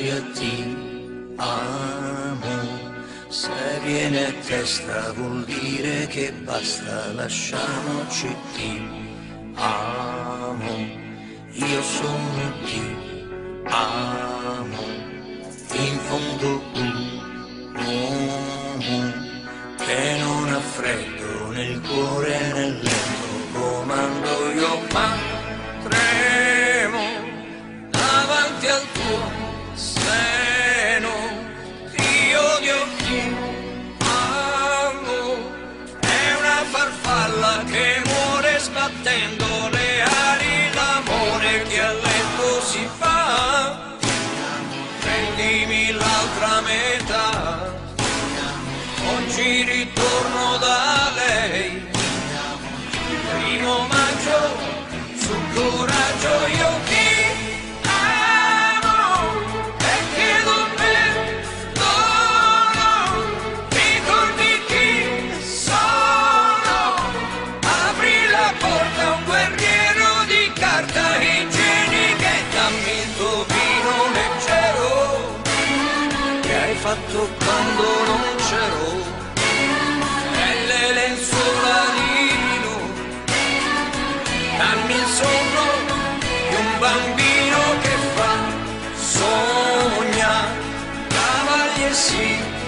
io ti amo. Se viene a testa vuol dire che basta, lasciamoci, ti amo. Io sono ti amo, in fondo un uomo che non ha freddo nel cuore e nel letto, comando io ma tremo davanti al tuo seno, ti odio ti amo, è una farfalla che muore sbattendo le ali, l'amore che a letto si fa, prendimi l'altra metà, oggi ritorno da lei, primo maggio, sul coraggio io ti amo e chiedo perdono, ricordi chi sono, apri la porta a un guerriero di carta igienica e dammi il tuo vino leggero che hai fatto quando non c'ero, e le lenzuola di lino, dammi il sonno di un bambino che fa sogna, cavalli e sì